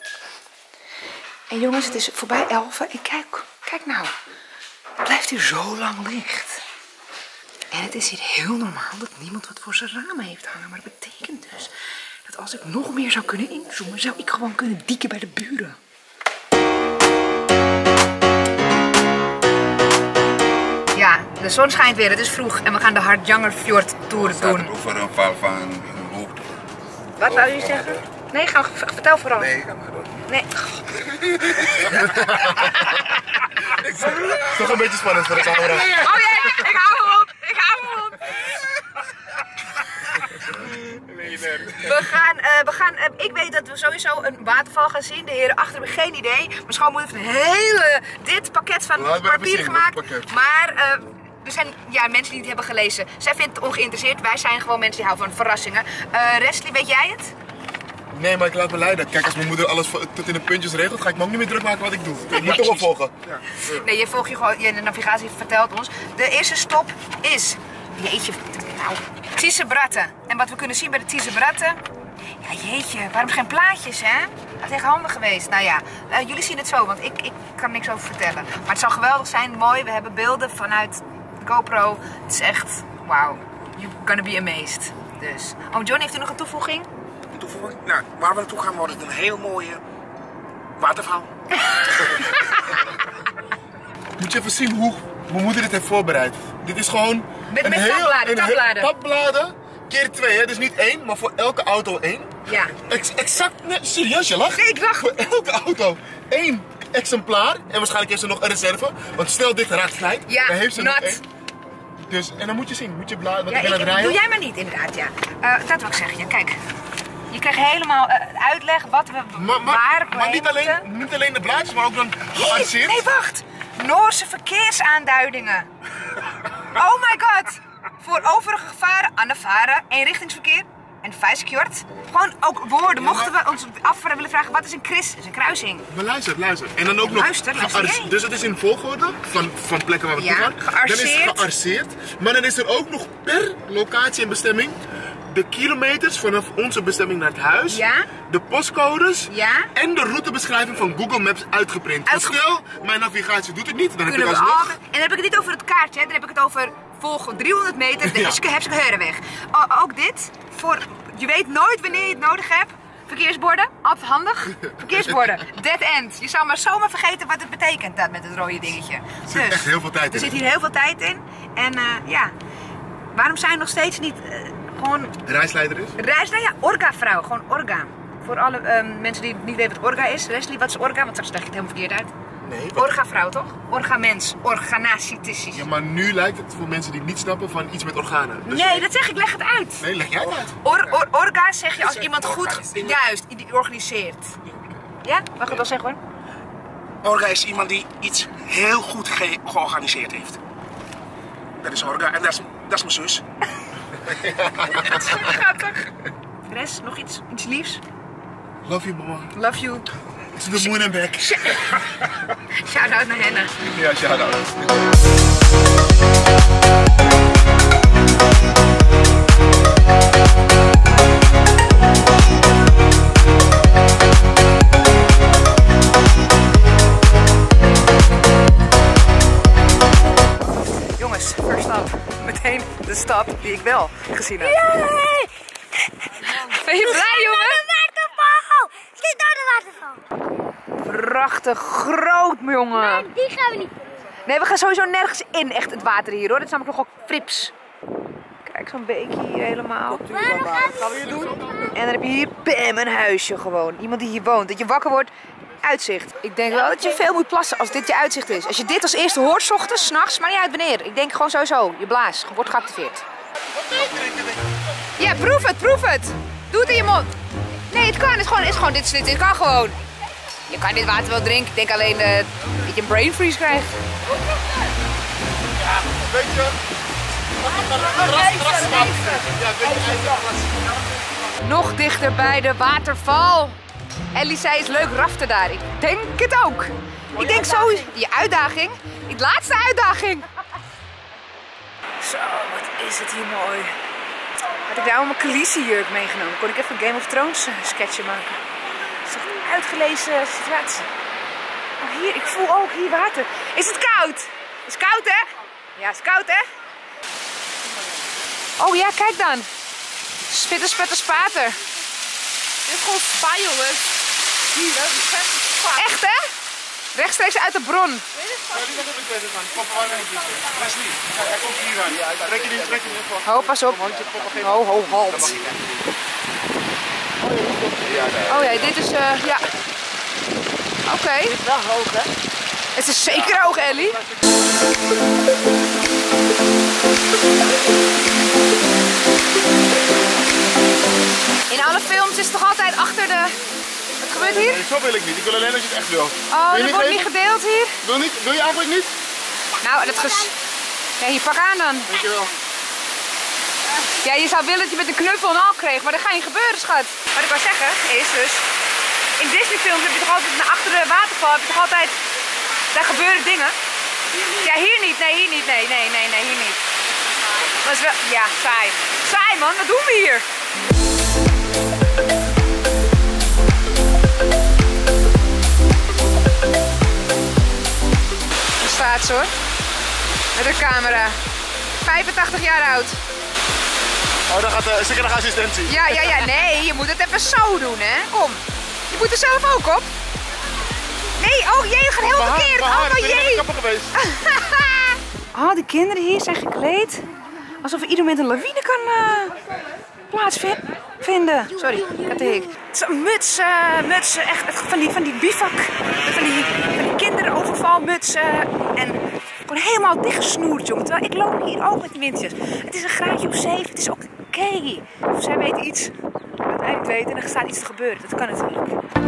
Speaker 2: En jongens, het is voorbij elfen. En kijk, kijk nou. Het blijft hier zo lang licht. En het is hier heel normaal dat niemand wat voor zijn ramen heeft hangen. Maar dat betekent dus dat als ik nog meer zou kunnen inzoomen, zou ik gewoon kunnen dieken bij de buren. Ja, de zon schijnt weer. Het is vroeg en we gaan de Hardangerfjord Tour doen.
Speaker 7: Over een val van een hoogte.
Speaker 2: Wat wou je zeggen? Nee, ga, vertel vooral.
Speaker 7: Nee, ga maar door.
Speaker 2: Nee.
Speaker 4: Het is toch een beetje spannend voor de camera.
Speaker 2: Oh jee, ik hou hem op. Ik hou hem op. We gaan, uh, we gaan uh, ik weet dat we sowieso een waterval gaan zien. De heren achter hebben geen idee. Mijn schoonmoeder heeft een hele, dit pakket van
Speaker 4: Laat me even
Speaker 2: papier
Speaker 4: zien,
Speaker 2: gemaakt.
Speaker 4: dit pakket.
Speaker 2: Maar uh, er zijn ja, mensen die het hebben gelezen. Zij vindt het ongeïnteresseerd. Wij zijn gewoon mensen die houden van verrassingen. Uh, Resli, weet jij het?
Speaker 4: Nee, maar ik laat me leiden. Kijk, als mijn moeder alles tot in de puntjes regelt, ga ik me ook niet meer druk maken wat ik doe. Ik moet toch wel volgen. Ja.
Speaker 2: Nee, je volgt je gewoon, je navigatie vertelt ons. De eerste stop is, jeetje, nou, Tiesebratten. En wat we kunnen zien bij de Tiesebratten, ja jeetje, waarom geen plaatjes, hè? Dat is echt handig geweest. Nou ja, uh, jullie zien het zo, want ik, ik kan niks over vertellen. Maar het zal geweldig zijn, mooi. We hebben beelden vanuit de GoPro. Het is echt, wauw, you're gonna be amazed. Dus, oh Johnny, heeft u nog een toevoeging?
Speaker 6: Toevoeging? Nou, waar we naartoe gaan wordt het een heel mooie waterval.
Speaker 4: Moet je even zien hoe mijn moeder dit heeft voorbereid. Dit is gewoon
Speaker 2: Met,
Speaker 4: een
Speaker 2: met
Speaker 4: heel,
Speaker 2: tabbladen,
Speaker 4: een
Speaker 2: tabbladen.
Speaker 4: Heel, tabbladen keer twee, hè? Dus niet één, maar voor elke auto één.
Speaker 2: Ja.
Speaker 4: Ex exact, nee, serieus, je lacht?
Speaker 2: Nee, ik lach.
Speaker 4: Voor elke auto één exemplaar. En waarschijnlijk heeft ze nog een reserve. Want stel dit raakt gelijk,
Speaker 2: Ja,
Speaker 4: dan heeft ze nog
Speaker 2: nat.
Speaker 4: één. Dus, en dan moet je zien, moet je bladeren, wat
Speaker 2: Ja,
Speaker 4: ik ben aan
Speaker 2: ik,
Speaker 4: het rijden.
Speaker 2: doe jij maar niet, inderdaad, ja. Uh, dat wil ik zeggen, ja, kijk. Je krijgt helemaal uh, uitleg wat we
Speaker 4: Maar, maar,
Speaker 2: waar we
Speaker 4: maar
Speaker 2: heen
Speaker 4: niet, alleen,
Speaker 2: moeten.
Speaker 4: niet alleen de blaadjes, maar ook dan gearseerd.
Speaker 2: Nee, wacht! Noorse verkeersaanduidingen. Oh my god! Voor overige gevaren, annevaren, eenrichtingsverkeer en vijskjord. Gewoon ook woorden. Mochten we ons af willen vragen, wat is een kris? Dat is een kruising.
Speaker 4: Maar luister, luister. En dan ook nog
Speaker 2: Luister, luister
Speaker 4: gearse-
Speaker 2: jij.
Speaker 4: Dus het is in volgorde van, van plekken waar we
Speaker 2: Ja,
Speaker 4: toe gaan. Dan is
Speaker 2: gearseerd.
Speaker 4: het gearseerd. Maar dan is er ook nog per locatie en bestemming de kilometers vanaf onze bestemming naar het huis.
Speaker 2: Ja.
Speaker 4: De postcodes.
Speaker 2: Ja.
Speaker 4: En de routebeschrijving van Google Maps uitgeprint. Dus
Speaker 2: Uitge-
Speaker 4: stel, mijn navigatie doet het niet, dan heb
Speaker 2: Kunnen
Speaker 4: ik
Speaker 2: we
Speaker 4: alsnog...
Speaker 2: altijd, en dan heb ik het niet over het kaartje, hè. Dan heb ik het over volg driehonderd meter, de
Speaker 4: Ja.
Speaker 2: Hepske Heurenweg. O- ook dit, voor, je weet nooit wanneer je het nodig hebt. Verkeersborden, altijd handig. Verkeersborden, dead end. Je zou maar zomaar vergeten wat het betekent, dat met het rode dingetje.
Speaker 4: Er zit echt heel veel tijd in.
Speaker 2: Er zit hier heel veel tijd in. En uh, ja, waarom zijn we nog steeds niet uh, gewoon
Speaker 4: Reisleider is?
Speaker 2: reis? Nou ja, orga-vrouw, gewoon orga. Voor alle um, mensen die niet weten wat orga is. Leslie, wat is orga? Want straks leg je het helemaal verkeerd uit.
Speaker 4: Nee. Wat...
Speaker 2: Orga-vrouw, toch? Orga-mens, organatistisch.
Speaker 4: Ja, maar nu lijkt het voor mensen die het niet snappen van iets met organen. Dus...
Speaker 2: Nee, dat zeg ik, leg het uit.
Speaker 4: Nee, leg jij het uit.
Speaker 2: Or, or, orga zeg je als iemand goed, juist, die organiseert. Ja? Mag ik wel zeggen hoor?
Speaker 6: Orga is iemand die iets heel goed ge georganiseerd heeft. Dat is Orga en dat is, dat is mijn zus.
Speaker 2: Schattig. Res, nog iets, iets liefs?
Speaker 4: Love you, mama.
Speaker 2: Love you.
Speaker 4: To the moon and back.
Speaker 2: Shout out naar Henne.
Speaker 4: Ja, shout out.
Speaker 2: Jongens, first stop. Meteen de stap die ik wel gezien heb.
Speaker 5: Yay!
Speaker 2: Ben je blij, jongen?
Speaker 5: De waterval! Zit daar de waterval?
Speaker 2: Prachtig groot, jongen.
Speaker 5: Nee, die gaan we niet.
Speaker 2: Nee, we gaan sowieso nergens in, echt het water hier hoor. Dat is namelijk nogal frips. Kijk, zo'n beekje hier helemaal.
Speaker 5: Waarom gaan we niet doen?
Speaker 2: En dan heb je hier, bam, een huisje gewoon. Iemand die hier woont. Dat je wakker wordt uitzicht. Ik denk wel dat je veel moet plassen als dit je uitzicht is. Als je dit als eerste hoort, 's ochtends, 's nachts, maar niet uit wanneer. Ik denk gewoon sowieso, je blaas wordt geactiveerd. Ja, proef het, proef het. Doe het in je mond. Nee, het kan. Het is gewoon, het is gewoon dit, dit, dit kan gewoon. Je kan dit water wel drinken. Ik denk alleen uh, dat je een brain freeze krijgt.
Speaker 4: Ja, weet je.
Speaker 2: Nog dichter bij de waterval. Ellie zei is leuk raften daar. Ik denk het ook. Ik denk zo, je uitdaging. Die laatste uitdaging. Zo, wat is het hier mooi. Had ik daarom mijn Khaleesi-jurk meegenomen. Kon ik even een Game of Thrones sketchje maken. Het is echt een uitgelezen situatie. Oh, hier, ik voel ook hier water. Is het koud? Is het koud, hè? Ja, is het koud, hè? Oh ja, kijk dan. Spitter, spetter, spater.
Speaker 1: Dit is gewoon spa, jongens. Hier, dat is vet spa.
Speaker 2: Echt, hè? Rechtstreeks uit de bron.
Speaker 4: Ja, die gaat even verder gaan. Papa, waar is het? Leslie, hij komt hier aan. Trek je niet, trek je niet.
Speaker 2: Ho, pas op. Ho, ho, halt. Oh ja, dit is, uh, ja. Oké. Okay.
Speaker 3: Het is wel hoog, hè?
Speaker 2: Het is zeker hoog, Ellie. In alle films is het toch altijd achter de... Wat gebeurt hier?
Speaker 4: Nee, zo wil ik niet. Ik wil alleen als je het echt wil.
Speaker 2: Oh,
Speaker 4: wil
Speaker 2: dat wordt niet gedeeld hier?
Speaker 4: Wil, niet, wil je eigenlijk niet?
Speaker 2: Nou, dat ges... Ja, hier, pak aan dan.
Speaker 4: Dankjewel.
Speaker 2: Ja, je zou willen dat je met een knuffel een al kreeg, maar dat gaat niet gebeuren, schat. Wat ik wou zeggen is dus... In Disney-films heb je toch altijd, achter de waterval heb je toch altijd... Daar gebeuren dingen. Ja, hier niet. Nee, hier niet. Nee, nee, nee, nee, hier niet. Dat is wel... Ja, saai. Saai, man. Wat doen we hier? Daar staat ze, hoor. Met een camera. vijfentachtig jaar oud.
Speaker 4: Oh, dan gaat de zeker nog assistentie.
Speaker 2: Ja, ja, ja. Nee, je moet het even zo doen, hè. Kom. Je moet er zelf ook op. Nee, oh jee, het gaat heel
Speaker 4: Mijn
Speaker 2: verkeerd.
Speaker 4: haar,
Speaker 2: Oh,
Speaker 4: mijn
Speaker 2: maar
Speaker 4: haar, ik ben
Speaker 2: jee.
Speaker 4: net kapper geweest.
Speaker 2: Oh, de kinderen hier zijn gekleed alsof er ieder moment een lawine kan uh, plaatsvinden. Sorry, ik had de hik. Het is een muts, uh, muts, echt van die, van die bivak, van die, van die kinderovervalmutsen en gewoon helemaal dichtgesnoerd, jongen. Terwijl ik loop hier ook met die windjes. Het is een graadje of zeven, het is ook oké. Okay. Of zij weten iets wat wij niet weten en er staat iets te gebeuren. Dat kan natuurlijk.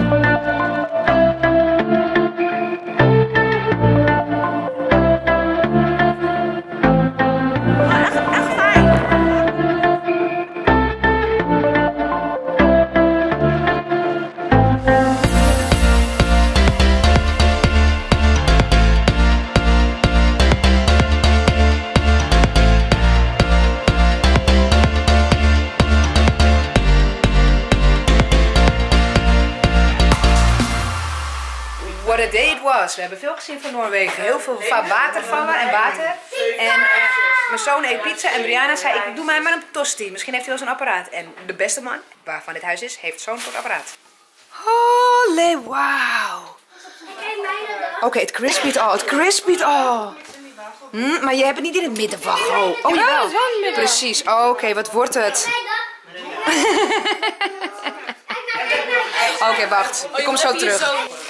Speaker 2: What a day it was. We hebben veel gezien van Noorwegen. Heel veel watervallen en water. En uh, mijn zoon eet pizza en Brianna zei, ik doe mij maar een tosti. Misschien heeft hij wel zo'n apparaat. En de beste man, waarvan dit huis is, heeft zo'n soort apparaat. Holy wow. Oké, okay, het crispy al. Het crispy al. Hm, maar je hebt het niet in het midden van. Oh, oh jawel. Het is wel in het midden. Precies. Oké, okay, wat wordt het? Oké, okay, wacht. Ik kom zo terug.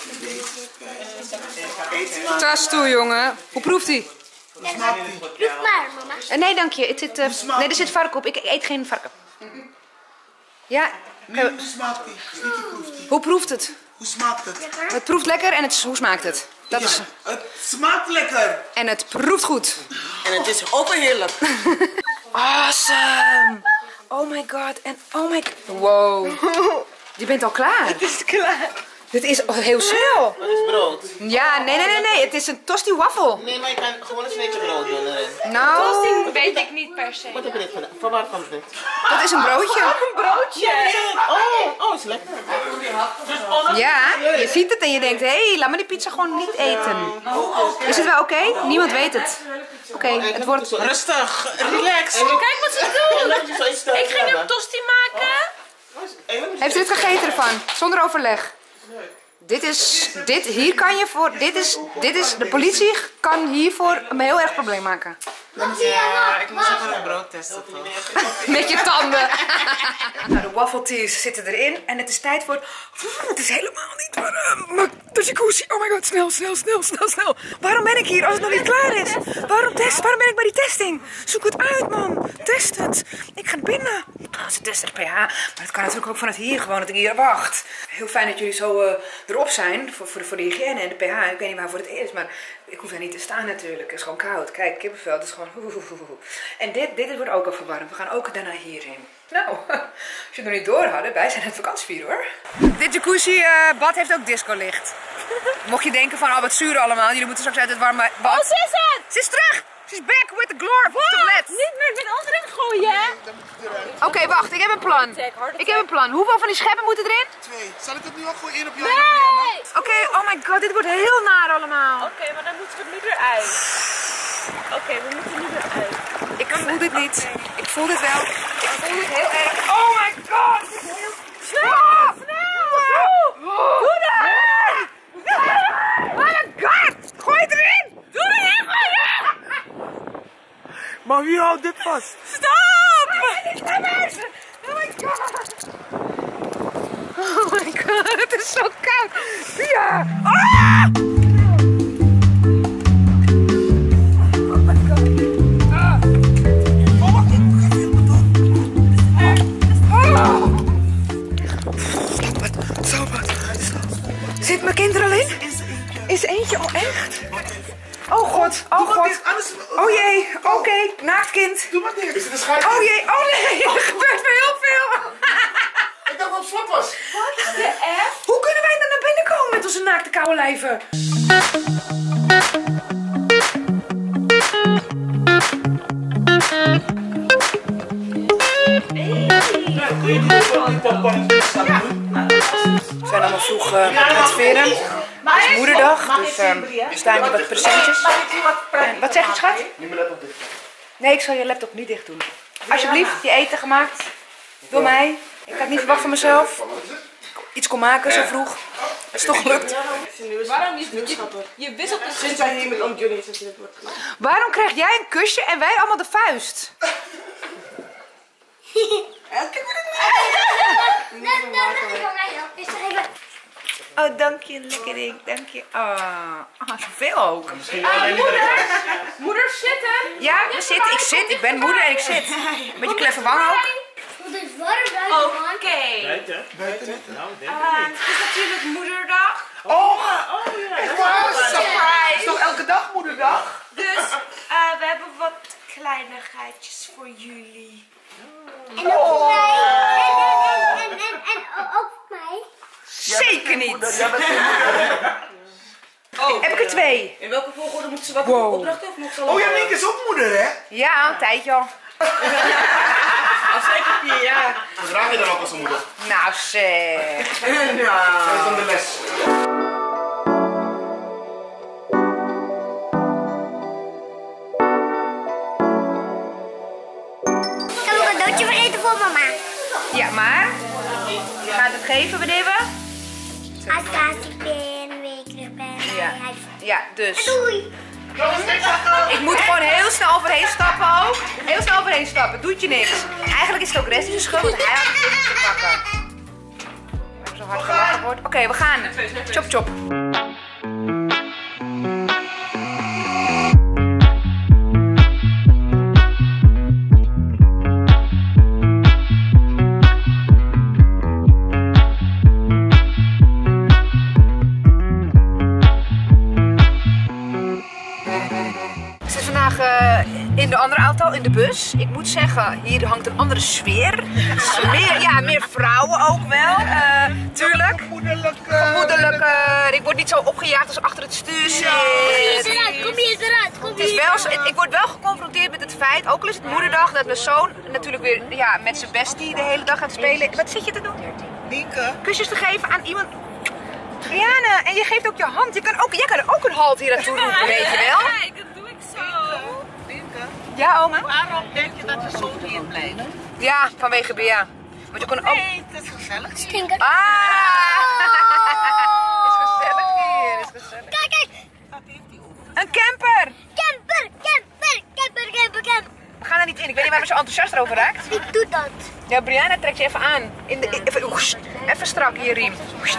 Speaker 2: Tas toe, jongen. Hoe proeft hij?
Speaker 5: Proef maar, mama.
Speaker 2: Nee, dank je. Het zit, uh, nee, er zit varken op. Ik eet geen varken. Ja.
Speaker 6: Nee, hoe smaakt die? Niet hoe proeft die?
Speaker 2: Hoe proeft het?
Speaker 6: Hoe smaakt het?
Speaker 2: Het proeft lekker en het, hoe smaakt het? Dat
Speaker 6: ja,
Speaker 2: is...
Speaker 6: Het smaakt lekker.
Speaker 2: En het proeft goed.
Speaker 3: En het is overheerlijk.
Speaker 2: Awesome. Oh my god. En oh my... Wow. Je bent al klaar.
Speaker 3: Het is klaar.
Speaker 2: Dit is heel snel.
Speaker 3: Het is brood.
Speaker 2: Ja, nee, nee, nee, nee. Het is een tosti waffel.
Speaker 3: Nee, maar je kan gewoon een sneetje brood doen erin.
Speaker 2: Nou,
Speaker 1: Weet ik niet per se.
Speaker 3: Wat heb je dit gedaan? Van waar komt dit?
Speaker 2: dat is een broodje.
Speaker 3: Een broodje. Oh, oh, is lekker.
Speaker 2: Ja, je ziet het en je denkt, hé, hey, laat me die pizza gewoon niet eten. Is het wel oké? Okay? Niemand weet het. Oké, okay, het wordt...
Speaker 3: Rustig, relax.
Speaker 1: Kijk wat ze doen. Ik ging een tosti maken.
Speaker 2: Heeft u dit gegeten ervan? Zonder overleg? Dit is, dit, hier kan je voor, dit is, dit is, de politie kan hiervoor een heel erg probleem maken.
Speaker 3: Ja, ik moet even een brood testen toch?
Speaker 2: Met je tanden. Nou, de waffle teas zitten erin en het is tijd voor, het is helemaal niet warm, maar de jacuzzi, oh my god, snel, snel, snel, snel, snel. Waarom ben ik hier als het nog niet klaar is? Waarom test, waarom ben ik bij die testing? Zoek het uit man, test het. Ik ga binnen. Oh, ze testen de pH, maar het kan natuurlijk ook vanuit hier gewoon dat ik hier wacht. Heel fijn dat jullie zo uh, erop zijn voor, voor, voor de hygiëne en de pH. Ik weet niet waarvoor het is, maar ik hoef daar niet te staan natuurlijk. Het is gewoon koud. Kijk, kippenvel, het is gewoon... En dit, dit wordt ook al verwarmd. We gaan ook daarna hierin. Nou, als je het nog niet door hadden, wij zijn het vakantievieren hoor. Dit jacuzzi-bad uh, heeft ook discolicht. Mocht je denken van, oh wat zuur allemaal, jullie moeten straks uit het warme bad.
Speaker 1: Oh, ze is het!
Speaker 2: Ze is terug! She's back with the glory of the bled.
Speaker 1: Niet meer met ons erin gooien, hè?
Speaker 2: Oké, okay, wacht, ik heb een plan. Ik heb een plan. Hoeveel van die scheppen moeten erin?
Speaker 4: Twee. Zal ik het nu al gewoon één op jou?
Speaker 1: Nee!
Speaker 2: Oké, okay, oh my god, dit wordt heel naar allemaal.
Speaker 1: Oké, okay, maar dan moeten we nu eruit. Oké, okay, we moeten nu eruit.
Speaker 2: Ik voel dit niet. Okay. Ik voel dit wel. Ik voel dit heel erg. Oh my god! Dit is heel... Snel! Snel! Doe dat! Oh my god! Gooi het erin! Doe erin! Gooi erin!
Speaker 3: Maar wie houdt dit vast?
Speaker 2: Stop! Oh my god! Oh my god, het is zo koud! Ja! Ah! Zit mijn kind er al in? Is er eentje? Oh, echt? Oh god, oh god. Oh jee, oké, okay. Naakt kind.
Speaker 4: Doe maar dit. Is het een schijf?
Speaker 2: Oh jee, oh nee, er gebeurt me heel veel.
Speaker 4: Ik dacht dat het slap was.
Speaker 2: Wat de F? Hoe kunnen wij dan naar binnen komen met onze naakte koude lijven? We zijn allemaal vroeg uh, aan het veren. Het is moederdag, dus uh, er staan hier wat presentjes. En, wat zeg je schat?
Speaker 4: Niet mijn laptop dicht.
Speaker 2: Nee, ik zal je laptop niet dicht doen. Alsjeblieft, je eten gemaakt. Door mij. Ik had niet verwacht van mezelf. Iets kon maken zo vroeg. Het is toch gelukt.
Speaker 1: Waarom je, je, je wisselt dus...
Speaker 3: Sinds wij hier met oom Johnny is, dit wordt gedaan.
Speaker 2: Waarom krijg jij een kusje en wij allemaal de vuist? Oh, dank je, lekker ding, dank je. Ah, oh, zoveel ook.
Speaker 1: Uh, moeder, moeder zitten.
Speaker 2: Ja, we zitten, ik zit, ik ben moeder en ik zit. Een beetje kleffe wang ook.
Speaker 5: Het is warm buiten.
Speaker 1: Oké. Okay.
Speaker 8: Buiten? Buiten? Nou, denk ik
Speaker 1: uh,
Speaker 8: niet.
Speaker 1: Het is natuurlijk moederdag.
Speaker 2: Oh,
Speaker 8: Oh ja,
Speaker 2: echt waar? Surprise! Is toch elke dag moederdag?
Speaker 1: Dus uh, we hebben wat kleinigheidjes voor jullie.
Speaker 5: En ook voor mij. En, en, en, en, en ook voor mij.
Speaker 2: Zeker niet.
Speaker 3: Oh,
Speaker 2: Heb ik er twee?
Speaker 3: in welke volgorde moeten ze wat
Speaker 2: Wow.
Speaker 3: opdrachten of nog zo?
Speaker 6: Oh ja, Nienke is ook moeder, hè?
Speaker 2: Ja, een tijdje al.
Speaker 3: Al zeker vier jaar.
Speaker 4: Wat draag je dan ook als een moeder?
Speaker 2: Nou zeg.
Speaker 3: Ja.
Speaker 4: Dat is dan de les.
Speaker 5: Ik heb nog een cadeautje vergeten voor mama.
Speaker 2: Ja, maar? Je gaat het geven, meneer we?
Speaker 5: Associatiepen, weekelijkpen,
Speaker 2: Ja. Ja, dus.
Speaker 5: Doei.
Speaker 2: Ik moet gewoon heel snel overheen stappen ook. Heel snel overheen stappen, doet je niks. Eigenlijk is het ook Resni's schuld dat hij had het moeten pakken. Waar er zo hard gelachen wordt. Oké, okay, we gaan. Chop chop. In de andere auto, in de bus. Ik moet zeggen, hier hangt een andere sfeer. Meer, ja, meer vrouwen ook wel. Uh, tuurlijk. Gemoedelijker. Ik word niet zo opgejaagd als achter het stuur zit.
Speaker 5: Kom hier eruit, kom hier eruit, kom
Speaker 2: Het is
Speaker 5: hier
Speaker 2: wel, zo- ik word wel geconfronteerd met het feit, ook al is het moederdag, dat mijn zoon natuurlijk weer ja, met zijn bestie de hele dag gaat spelen. Wat zit je te doen?
Speaker 3: Nienke.
Speaker 2: Kusjes te geven aan iemand. Rianne, en je geeft ook je hand. Je kan ook, jij kan er ook een halt hier naartoe roepen, weet je wel?
Speaker 1: Kijk, dat doe ik zo.
Speaker 2: Ja, oma?
Speaker 3: Waarom denk je dat je zo hier blijft?
Speaker 2: Ja, vanwege Bea. Want je kon ook...
Speaker 3: Nee, het is gezellig.
Speaker 5: Stinker.
Speaker 2: Ah! Een camper!
Speaker 5: Camper, camper, camper, camper, camper.
Speaker 2: We gaan er niet in. Ik weet niet waarom je zo enthousiast over raakt.
Speaker 5: Ik doe dat.
Speaker 2: Ja, Brianna trekt je even aan. In de, even, oest, even strak hier, riem. Oest.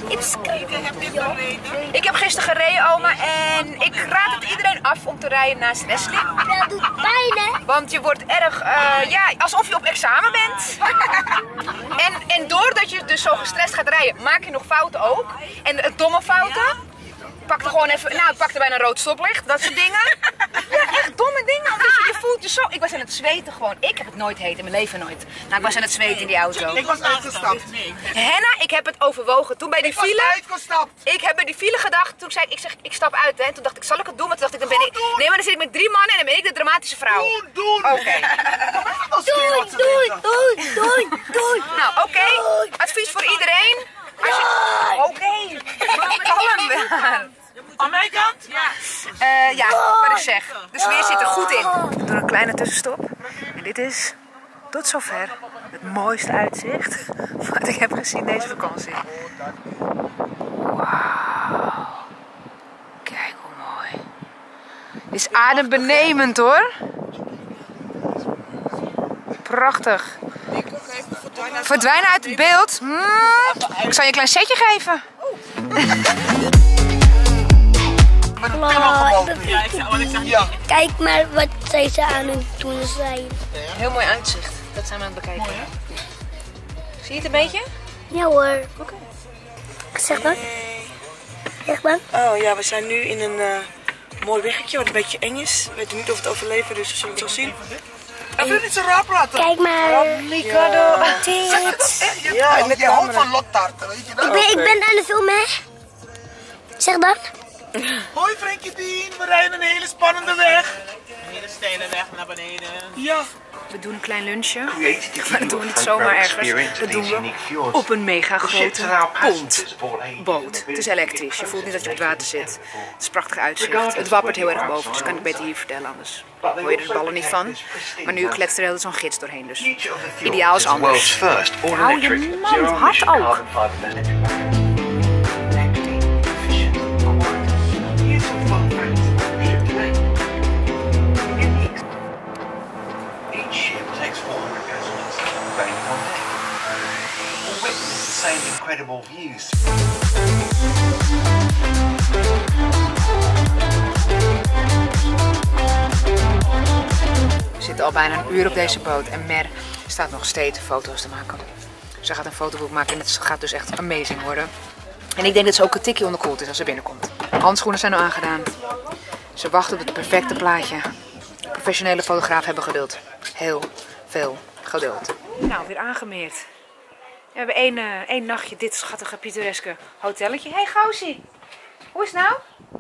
Speaker 2: Ik heb gisteren gereden, oma. En ik raad het iedereen af om te rijden naast Wesley.
Speaker 5: Dat doet pijn, hè?
Speaker 2: Want je wordt erg, uh, ja, alsof je op examen bent. en, en doordat je dus zo gestrest gaat rijden, maak je nog fouten ook. En uh, domme fouten. Pak er gewoon even, nou ik pakte bijna een rood stoplicht, dat soort dingen. Ja, echt domme dingen, omdat je, je voelt je zo... Ik was aan het zweten gewoon, ik heb het nooit heet in mijn leven nooit. Nou, ik was aan het zweten in die auto.
Speaker 6: Ik was uitgestapt.
Speaker 2: Henna, ik heb het overwogen. Toen bij die
Speaker 6: Ik was
Speaker 2: file...
Speaker 6: uitgestapt.
Speaker 2: Ik heb bij die file gedacht, toen zei ik, ik zeg, ik stap uit hè. En toen dacht ik, zal ik het doen? Maar toen dacht ik, dan ben ik... Nee, maar dan zit ik met drie mannen en dan ben ik de dramatische vrouw.
Speaker 6: Doen, doen.
Speaker 2: Oké. Okay.
Speaker 5: Doei, doei, doei, doei, doei.
Speaker 2: Nou, oké. Okay. Advies voor iedereen. Als je... Oké. Okay. Kalm daar.
Speaker 3: Aan mijn kant? Ja.
Speaker 2: Uh, ja, wat ik zeg. De sfeer zit er goed in. We doen een kleine tussenstop. En dit is tot zover het mooiste uitzicht wat ik heb gezien deze vakantie. Wauw. Kijk hoe mooi. Dit is adembenemend hoor. Prachtig. Verdwijnen uit het beeld? Hmm. Ik zal je een klein setje geven.
Speaker 5: Oh, ik ben ja. Kijk maar wat zij ze aan het doen zijn.
Speaker 2: Heel mooi uitzicht. Dat zijn we aan het bekijken. Mooi, zie je het een beetje?
Speaker 5: Ja hoor.
Speaker 2: Oké. Okay.
Speaker 5: Zeg maar. Zeg maar.
Speaker 3: Oh ja, we zijn nu in een uh, mooi weggetje wat een beetje eng is. We weten niet of we het overleven, dus we zullen het zo zien.
Speaker 6: En wil je niet zo raar praten?
Speaker 5: Kijk maar.
Speaker 2: Mikado.
Speaker 6: Ja, ja, en je houdt van lottaarten, weet je dat?
Speaker 5: Ik ben, ik ben aan het filmen, hè? Zeg dan.
Speaker 6: Hoi Frankie Dien, we rijden een hele spannende weg.
Speaker 3: Een hele steile weg naar beneden.
Speaker 6: Ja.
Speaker 2: We doen een klein lunchje, maar dat doen we niet zomaar ergens. Dat doen we op een mega grote pontboot. Het is elektrisch, je voelt niet dat je op het water zit. Het is prachtig uitzicht. Het wappert heel erg boven, dus kan ik beter hier vertellen, anders hoor je er de ballen niet van. Maar nu kletst er heel zo'n gids doorheen, dus ideaal is anders. Hou je mond, hard ook.
Speaker 9: Incredible views.
Speaker 2: We zitten al bijna een uur op deze boot en Mer staat nog steeds foto's te maken. Ze gaat een fotoboek maken en het gaat dus echt amazing worden. En ik denk dat ze ook een tikje onderkoeld is als ze binnenkomt. Handschoenen zijn al aangedaan. Ze wacht op het perfecte plaatje. Professionele fotograaf hebben geduld. Heel veel geduld. Nou, weer aangemeerd. We hebben één, uh, één nachtje dit schattige pittoreske hotelletje. Hé, hey, Gauzie. Hoe is het nou?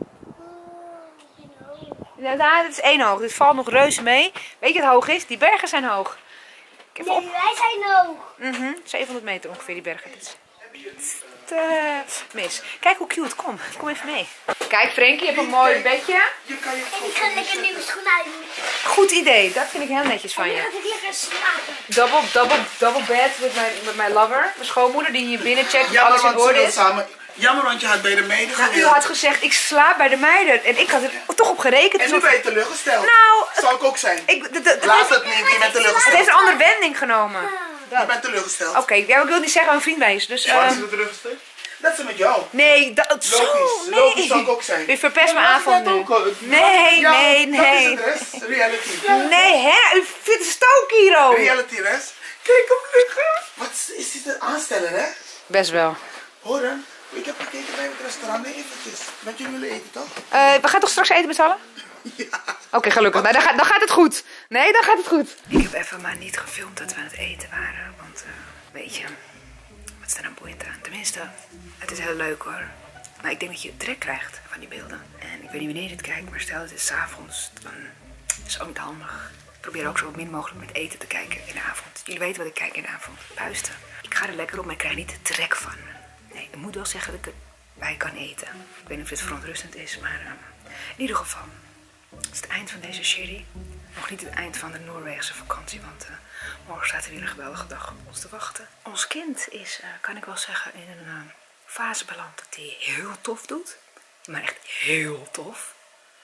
Speaker 2: Ja, nou, dit is één hoog. Dit valt nog reuze mee. Weet je wat hoog is? Die bergen zijn hoog. Ik heb
Speaker 5: nee,
Speaker 2: op...
Speaker 5: wij zijn hoog.
Speaker 2: Mm-hmm. zevenhonderd meter ongeveer, die bergen. Dit is... Uh, mis. Kijk hoe cute. Kom, kom even mee. Kijk, Frankie, je hebt een mooi bedje.
Speaker 5: En ik ga lekker nieuwe schoenen uit.
Speaker 2: Goed idee. Dat vind ik heel netjes van je.
Speaker 5: En dan ga ik lekker slapen.
Speaker 2: Double, double, double bed met mijn, met mijn lover. Mijn schoonmoeder die hier binnen checkt.
Speaker 6: Jammer,
Speaker 2: alles in
Speaker 6: want ze
Speaker 2: orde
Speaker 6: wil
Speaker 2: is.
Speaker 6: samen. Jammer, want je had bij de meiden
Speaker 2: Nou, u
Speaker 6: gewild.
Speaker 2: had gezegd, ik slaap bij de meiden. En ik had er toch op gerekend.
Speaker 6: En nu ben je teleurgesteld.
Speaker 2: Nou,
Speaker 6: zou ik ook zijn.
Speaker 2: Ik, de, de,
Speaker 6: Laat het niet, je bent teleurgesteld.
Speaker 2: Het heeft een andere wending genomen.
Speaker 6: Je bent teleurgesteld.
Speaker 2: Oké, okay, ja, ik wil niet zeggen aan een vriend wijs. Dus,
Speaker 6: Waar is
Speaker 2: uh,
Speaker 6: ze teleurgesteld? Dat ze met jou.
Speaker 2: Nee, dat
Speaker 6: Logisch,
Speaker 2: zo, nee.
Speaker 6: logisch zou ik ook zijn.
Speaker 2: U verpest mijn avond nu. Nee,
Speaker 6: ja,
Speaker 2: nee, nee.
Speaker 6: Dat is het rest. Reality.
Speaker 2: Nee, hè? U vindt het stook hier ook.
Speaker 6: Reality rest. Kijk hem liggen. Wat is dit een aansteller, hè?
Speaker 2: Best wel.
Speaker 6: Hoor dan. Ik heb gekeken bij het restaurant. Nee, eventjes. Met jullie willen eten, toch?
Speaker 2: Uh, we gaan toch straks eten met z'n allen?
Speaker 6: Ja.
Speaker 2: Oké, okay, gelukkig. Nee, dan, gaat, dan gaat het goed. Nee, dan gaat het goed. Ik heb even maar niet gefilmd dat we aan het eten waren. Want, uh, weet je, wat is er nou boeiend aan? Tenminste, het is heel leuk hoor. Maar ik denk dat je trek krijgt van die beelden. En ik weet niet wanneer je dit kijkt, maar stel het is 's avonds, dan is het ook niet handig. Ik probeer ook zo min mogelijk met eten te kijken in de avond. Jullie weten wat ik kijk in de avond. Puisten. Ik ga er lekker op, maar ik krijg niet de trek van. Nee, ik moet wel zeggen dat ik erbij kan eten. Ik weet niet of dit verontrustend is, maar uh, in ieder geval. Het is het eind van deze serie. Nog niet het eind van de Noorwegse vakantie, want uh, morgen staat er weer een geweldige dag op ons te wachten. Ons kind is, uh, kan ik wel zeggen, in een uh, fase beland dat hij heel tof doet. Maar echt heel tof.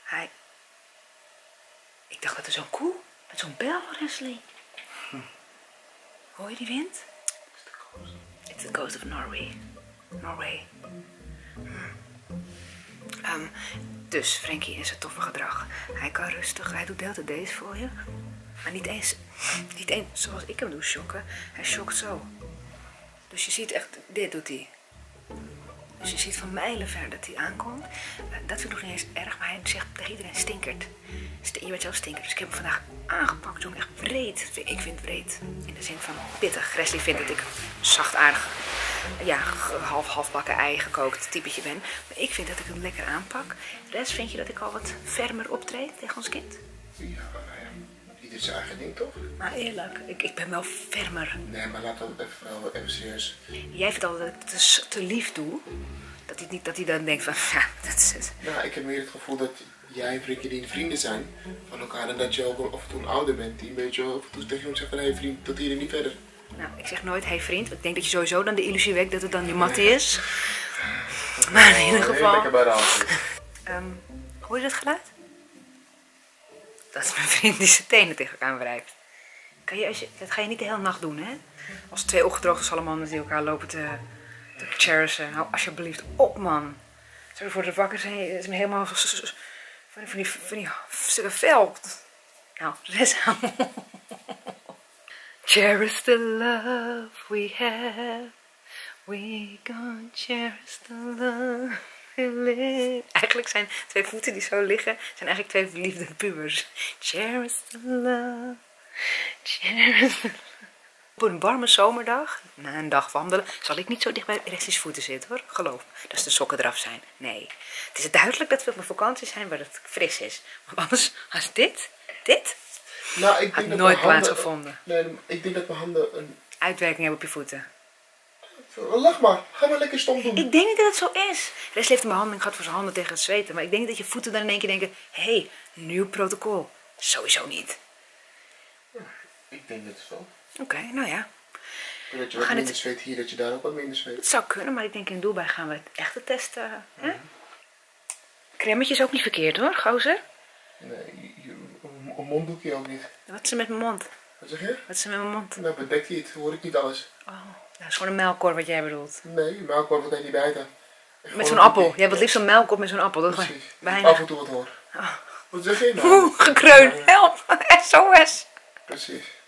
Speaker 2: Hij... Ik dacht dat er zo'n koe met zo'n bel, Leslie. Hm. Hoor je die wind? It's the coast of Norway. Norway. Hm. Um, dus Frankie in zijn toffe gedrag. Hij kan rustig, hij doet de hele tijd deze voor je. Maar niet eens, niet eens zoals ik hem doe shocken. Hij shockt zo. Dus je ziet echt, dit doet hij. Dus je ziet van mijlen ver dat hij aankomt. Uh, dat vind ik nog niet eens erg, maar hij zegt tegen iedereen stinkert. Je bent zelf stinkert. Dus ik heb hem vandaag aangepakt, jongen. Echt wreed. Ik vind het wreed. In de zin van pittig. Leslie vindt dat ik zachtaardig, ja, half halfbakken ei gekookt typetje ben. Maar ik vind dat ik hem lekker aanpak. Res, vind je dat ik al wat fermer optreed tegen ons kind?
Speaker 4: Ja, nou ja. Ieder zijn eigen ding, toch?
Speaker 2: Maar eerlijk, ik, ik ben wel fermer.
Speaker 4: Nee, maar laat dat even, wel even serieus.
Speaker 2: Jij vindt altijd dat ik het te, te lief doe. Dat hij, niet, dat hij dan denkt van, ja, dat is het.
Speaker 4: Nou, ik heb meer het gevoel dat jij en Frankie vrienden zijn van elkaar. En dat je ook af en toe een ouder bent die een beetje af en toe tegen hem zegt van, hé hey, vriend, tot hier en niet verder.
Speaker 2: Nou, ik zeg nooit, hé hey, vriend. Ik denk dat je sowieso dan de illusie wekt dat het dan je Mattie is. Maar in ieder geval...
Speaker 4: Lekker bij de hand.
Speaker 2: Um, hoor je dat geluid? Dat is mijn vriend die zijn tenen tegen elkaar wrijft. Kan je, als je, dat ga je niet de hele nacht doen, hè? Als twee opgedroogde salamanders die elkaar lopen te, te cherissen. Nou, alsjeblieft, op, man. Sorry voor de wakker zijn. Het is me helemaal van die, van die, van die stukken vel. Nou, zes aan. Cherish the love we have. We gonna cherish the love we live. Eigenlijk zijn twee voeten die zo liggen, zijn eigenlijk twee verliefde pubers. Cherish the love. Cherish the love. Op een warme zomerdag, na een dag wandelen, zal ik niet zo dicht bij Leslie's voeten zitten, hoor. Geloof me. Dus de sokken eraf zijn. Nee. Het is duidelijk dat we op een vakantie zijn waar het fris is. Want anders, als dit, dit,
Speaker 4: nou, ik
Speaker 2: had
Speaker 4: denk
Speaker 2: nooit
Speaker 4: dat handen,
Speaker 2: plaatsgevonden.
Speaker 4: Nee, ik denk dat mijn handen een...
Speaker 2: uitwerking hebben op je voeten.
Speaker 4: Lach maar. Ga maar lekker stom doen.
Speaker 2: Ik denk niet dat het zo is. Leslie heeft een behandeling gehad voor zijn handen tegen het zweten. Maar ik denk niet dat je voeten dan in één keer denken, hé, hey, nieuw protocol. Sowieso niet.
Speaker 4: Ik denk dat het wel.
Speaker 2: Oké, okay, nou ja.
Speaker 4: Dat je wat minder het... zweet hier, dat je daar ook wat minder zweet.
Speaker 2: Het zou kunnen, maar ik denk in Dubai gaan we het echte testen. Hè? Mm-hmm. Cremmetje is ook niet verkeerd, hoor, gozer.
Speaker 4: Nee, je, een monddoekje ook niet.
Speaker 2: Wat is er met mijn mond?
Speaker 4: Wat zeg je?
Speaker 2: Wat is er met mijn mond?
Speaker 4: Nou, bedekt hij het, hoor ik niet alles.
Speaker 2: Oh, dat is gewoon een melkkorf wat jij bedoelt.
Speaker 4: Nee, een melkkorf wat hij niet bijten.
Speaker 2: Met zo'n appel. Jij wilt liefst een melkkorf met zo'n appel. Dat
Speaker 4: precies.
Speaker 2: Bijna...
Speaker 4: Af en toe wat hoor. Oh. Wat zeg je nou?
Speaker 2: Oeh, gekreun. Help. S O S.
Speaker 4: Precies.